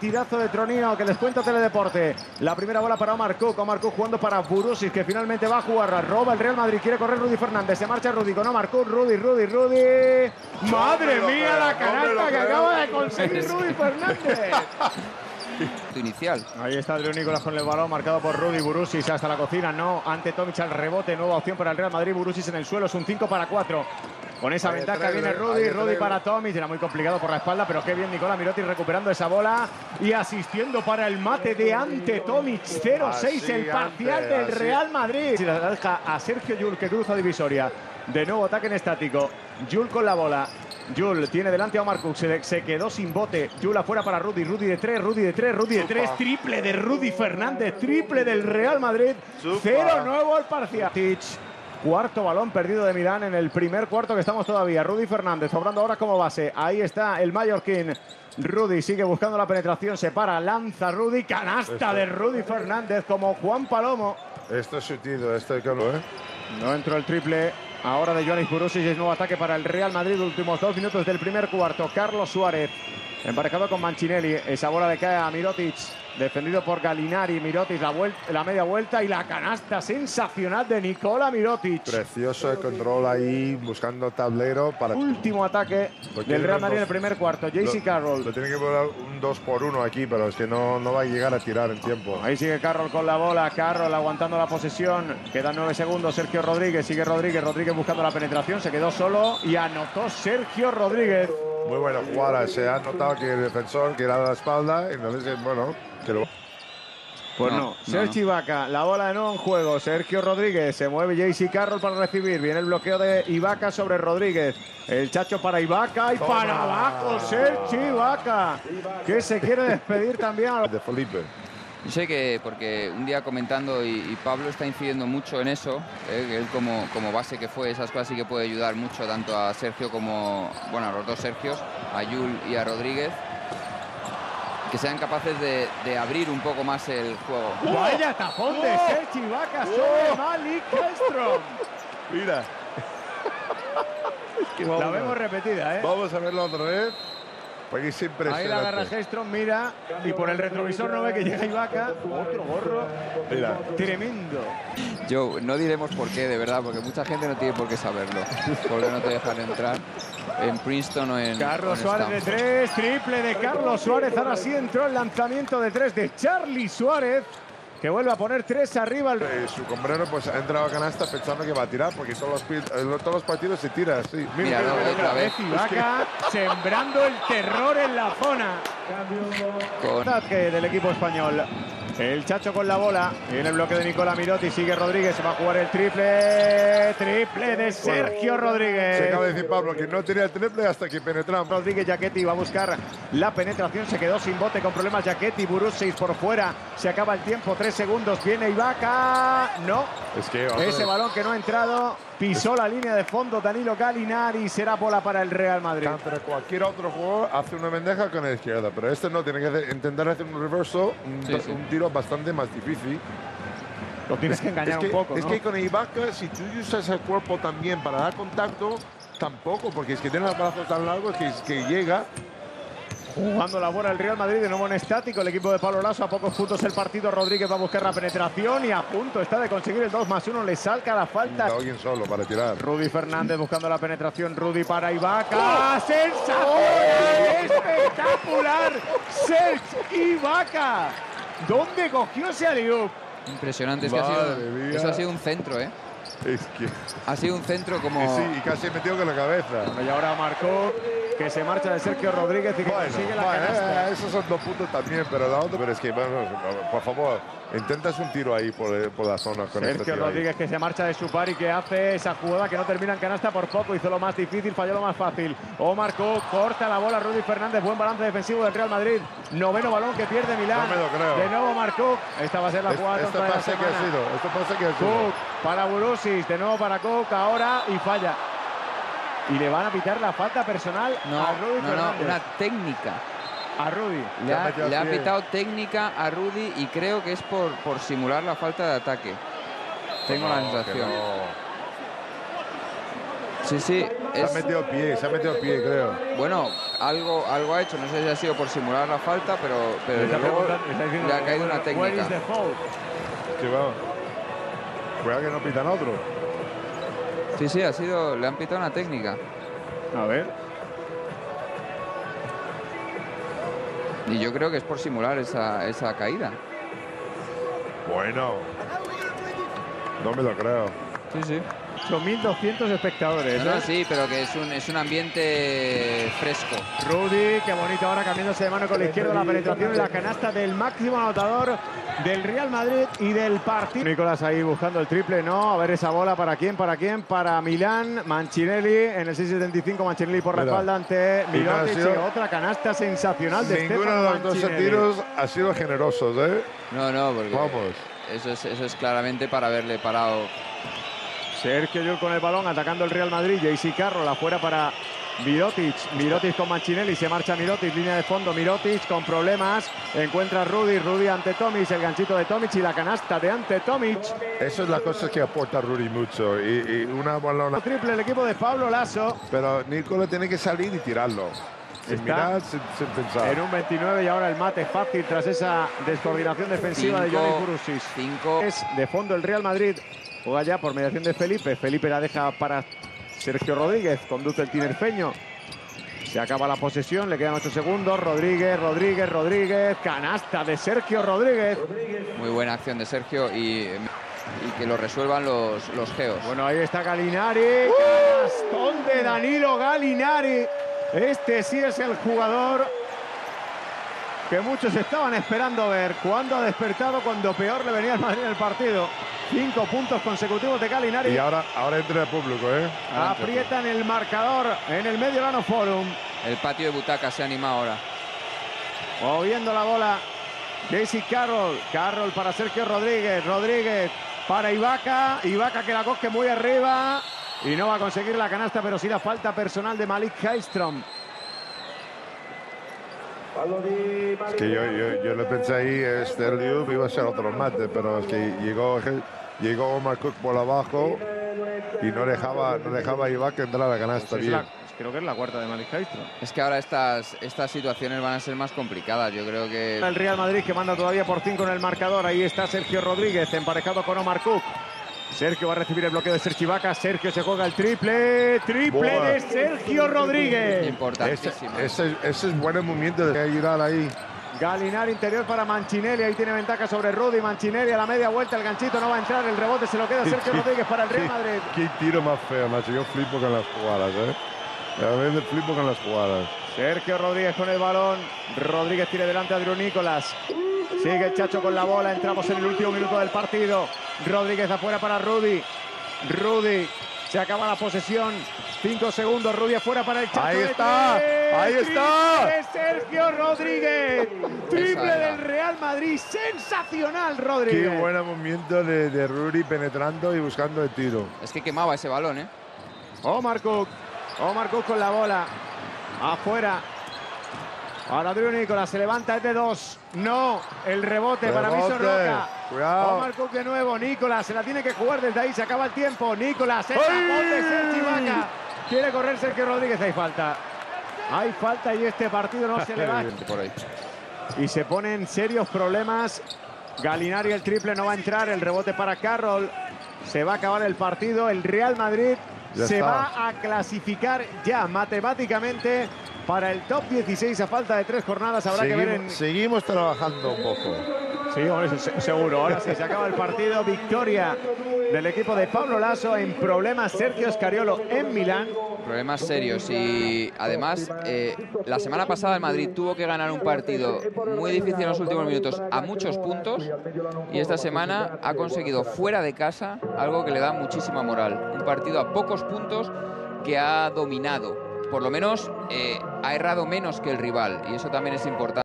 partidazo de Tronino que les cuenta Teledeporte. La primera bola para Omar Cook jugando para Burusic, que finalmente va a jugar. Roba el Real Madrid, quiere correr Rudy Fernández, se marcha Rudy con Omar Cook. Rudy. ¡Madre mía la canasta que acaba de conseguir Rudy Fernández! Inicial. Ahí está Andreu Nicolás con el balón, marcado por Rudy. Burusic hasta la cocina, no, ante Tomic al rebote, nueva opción para el Real Madrid. Burusic en el suelo, es un 5-4. Con esa ventaja viene Rudy para Tomic, era muy complicado por la espalda, pero qué bien Nicola Mirotic recuperando esa bola y asistiendo para el mate de ante Tomic. 0-6 el parcial del Real Madrid. Y la deja a Sergio Llull, que cruza divisoria. De nuevo ataque en estático. Llull con la bola. Llull tiene delante a Omar Cook, se quedó sin bote. Llull afuera para Rudy de tres. Triple de Rudy Fernández, triple del Real Madrid. 0 nuevo al parcial. Cuarto balón perdido de Milán en el primer cuarto que estamos todavía. Rudy Fernández sobrando ahora como base. Ahí está el mallorquín. Rudy sigue buscando la penetración, se para, lanza Rudy, canasta de Rudy Fernández como Juan Palomo. Esto es sutil, este cambio, No entró el triple. Ahora de Ioannis Burusic, es nuevo ataque para el Real Madrid. Últimos 2 minutos del primer cuarto. Carlos Suárez emparejado con Mancinelli. Esa bola le cae a Mirotic, defendido por Gallinari. Mirotic la media vuelta y la canasta sensacional de Nicola Mirotic. Precioso el control ahí, buscando tablero para... Último ataque del Real Madrid en el primer cuarto. J.C. Carroll. Lo tiene que poner un 2-por-1 aquí, pero es que no va a llegar a tirar en tiempo. Ahí sigue Carroll con la bola. Carroll aguantando la posesión. Quedan 9 segundos. Sergio Rodríguez. Sigue Rodríguez buscando la penetración. Se quedó solo y anotó Sergio Rodríguez. Muy buena jugada. Se ha notado que el defensor gira la espalda y entonces, bueno, que lo... Pues no. Sergi Ibaka, la bola de nuevo en juego. Sergio Rodríguez, se mueve J.C. Carroll para recibir. Viene el bloqueo de Ibaka sobre Rodríguez. El chacho para Ibaka y para abajo Sergi Ibaka, que se quiere despedir también. De Felipe. Yo sé que, porque un día comentando, y Pablo está incidiendo mucho en eso, él como base que fue, esas cosas sí que puede ayudar mucho tanto a Sergio como, bueno, a los dos Sergios, a Llull y a Rodríguez, que sean capaces de abrir un poco más el juego. Vaya tapón de Sergi Ibaka sobre Malik Hellström. Mira. La vemos repetida, Vamos a verlo otra vez. Porque es impresionante. Ahí la agarra Hellström, mira, y por el retrovisor no ve que llega Ibaka. Otro gorro. Mira. Tremendo. Yo no diremos por qué, de verdad, porque mucha gente no tiene por qué saberlo. Porque no te dejan entrar en Princeton o en Carlos Suárez de 3, triple de Carlos Suárez. Ahora sí entró el lanzamiento de 3 de Charly Suárez, que vuelve a poner 3 arriba. Su sombrero pues ha entrado a canasta pensando que va a tirar, porque todos los partidos se tira así. Mira, otra vez Ibaka sembrando el terror en la zona. Del equipo español. El Chacho con la bola. Viene el bloque de Nicola Mirotic. Sigue Rodríguez. Se va a jugar el triple. Triple de Sergio Rodríguez. Se acaba de decir Pablo que no tenía triple hasta que penetramos. Rodríguez Giachetti va a buscar la penetración. Se quedó sin bote con problemas Giachetti. Burusic por fuera. Se acaba el tiempo. 3 segundos. Viene Ibaka. No. Es que ese balón que no ha entrado. Pisó la línea de fondo Danilo Gallinari. Será bola para el Real Madrid. Pero cualquier otro jugador hace una bandeja con la izquierda, pero este no, tiene que intentar hacer un reverso, un tiro bastante más difícil. Lo tienes que engañar un poco, ¿no? Es que con Ibaka, si tú usas el cuerpo también para dar contacto, tampoco, porque es que tiene los brazos tan largos que llega. Jugando la bola el Real Madrid de nuevo en estático. El equipo de Pablo Lasso a pocos puntos el partido. Rodríguez va a buscar la penetración y a punto está de conseguir el 2+1. Le salga la falta. Alguien solo para tirar. Rudy Fernández buscando la penetración. Rudy para Ibaka. ¡Sensacional! ¡Espectacular! Serge Ibaka. ¿Dónde cogió ese alley-oop? Impresionante. Es que eso ha sido un centro, ¿eh? Es que... Ha sido un centro como... Sí, y casi metido con la cabeza. Bueno, y ahora marcó que se marcha de Sergio Rodríguez y que consigue la canasta. Esos son 2 puntos también, pero la otra... Pero es que, bueno, por favor, intentas un tiro ahí por la zona. Con Sergio Rodríguez ahí, que se marcha de su par y que hace esa jugada que no termina en canasta por poco. Hizo lo más difícil, falló lo más fácil. Omar Cook corta la bola. Rudy Fernández, buen balance defensivo del Real Madrid. 9º balón que pierde Milán. No me lo creo. De nuevo Omar Cook. Esta va a ser la jugada esto pasa que ha sido. Cook para Burusic, de nuevo para Cook ahora y falla. Y le van a pitar la falta personal a Rudy Fernández. No, una técnica. A Rudy. Le ha pitado técnica a Rudy y creo que es por simular la falta de ataque. Tengo la sensación. Sí, sí. Se ha metido pie, creo. Bueno, algo ha hecho. No sé si ha sido por simular la falta, pero desde luego le ha caído una técnica. Sí, vamos. Cuidado que no pitan otro. Sí, le han pitado una técnica. A ver. Y yo creo que es por simular esa caída. Bueno. No me lo creo. Sí. 8.200 espectadores. No, sí, pero que es un ambiente fresco. Rudy, qué bonito ahora cambiándose de mano con la izquierda, la penetración en la canasta del máximo anotador del Real Madrid y del partido. Nicolás ahí buscando el triple, no, a ver esa bola, ¿para quién? Para Milán, Mancinelli, en el 6.75, Mancinelli por la espalda ante Mirotic, otra canasta sensacional de ninguno de los 12 tiros ha sido generosos, ¿eh? No, porque vamos. Eso es claramente para haberle parado. Sergio Llull con el balón, atacando el Real Madrid. JC Carroll afuera para Mirotic. Mirotic con Mancinelli, se marcha Mirotic, línea de fondo. Mirotic con problemas, encuentra a Rudy ante Tomic, el ganchito de Tomic y la canasta de ante Tomic. Eso es la cosa que aporta Rudy mucho. Y una bola. Triple el equipo de Pablo Laso. Pero Nicola tiene que salir y tirarlo. Sin mirar, sin pensar. En un 29 y ahora el mate fácil tras esa descoordinación defensiva de Johnny Burusis. 5. Es de fondo el Real Madrid. Juega ya por mediación de Felipe. Felipe la deja para Sergio Rodríguez. Conduce el tinerfeño. Se acaba la posesión. Le quedan 8 segundos. Rodríguez. Canasta de Sergio Rodríguez. Muy buena acción de Sergio y que lo resuelvan los geos. Bueno, ahí está Gallinari. Canastón de Danilo Gallinari. Este sí es el jugador que muchos estaban esperando ver. Cuando ha despertado, cuando peor le venía al Madrid en el partido. 5 puntos consecutivos de Gallinari. Y ahora entra el público, ¿eh? Aprietan el marcador en el Mediolanum Forum. El patio de butacas se anima ahora. Moviendo la bola. JC Carroll. Carroll para Sergio Rodríguez. Rodríguez para Ibaka. Ibaka que la coge muy arriba. Y no va a conseguir la canasta, pero sí la falta personal de Malik Hallström. Es que yo le pensé ahí, Liu iba a ser otro mate, pero es que llegó Omar Cook por abajo y no dejaba a Ibaka entrar a la canasta bien. Creo que es la cuarta de Malik Hallström. Es que ahora estas situaciones van a ser más complicadas. Yo creo que... El Real Madrid que manda todavía por 5 en el marcador. Ahí está Sergio Rodríguez emparejado con Omar Cook. Sergio va a recibir el bloqueo de Sergio Ibaka. Sergio se juega el triple. Triple de Sergio Rodríguez. Importantísimo. Ese es buen movimiento de girar ahí. Gallinari interior para Mancinelli. Ahí tiene ventaja sobre Rudy. Mancinelli a la media vuelta. El ganchito no va a entrar. El rebote se lo queda Sergio Rodríguez para el Real Madrid. Qué tiro más feo, macho. Yo flipo con las jugadas, ¿eh? A veces flipo con las jugadas. Sergio Rodríguez con el balón. Rodríguez tiene delante a Drew Nicolás. Sigue el Chacho con la bola. Entramos en el último minuto del partido. Rodríguez afuera para Rudy. Rudy. Se acaba la posesión. 5 segundos. Rudy afuera para el Chacho. Ahí está. Ahí está. De Sergio Rodríguez. Triple del Real Madrid. Sensacional, Rodríguez. Qué buen movimiento de Rudy penetrando y buscando el tiro. Es que quemaba ese balón, ¿eh? Omar Cook con la bola. Afuera. Ahora Drew Nicolás se levanta, es de 2. No, el rebote para Miso Roca. Cuidado. Omar Cook de nuevo. Nicolás se la tiene que jugar desde ahí. Se acaba el tiempo. Nicolás, el tapón de Sergio Ibaka. Quiere correr Sergio Rodríguez. Hay falta. Hay falta y este partido no se le va. Por ahí. Y se ponen serios problemas. Gallinari el triple no va a entrar. El rebote para Carroll. Se va a acabar el partido. El Real Madrid se va a clasificar ya matemáticamente para el top 16 a falta de 3 jornadas. Habrá que ver en... Seguimos trabajando un poco. Sí, hombre, seguro. Ahora sí, se acaba el partido. Victoria del equipo de Pablo Laso. En problemas Sergio Scariolo en Milán. Problemas serios y además la semana pasada el Madrid tuvo que ganar un partido muy difícil en los últimos minutos a muchos puntos y esta semana ha conseguido fuera de casa algo que le da muchísima moral. Un partido a pocos puntos que ha dominado. Por lo menos ha errado menos que el rival y eso también es importante.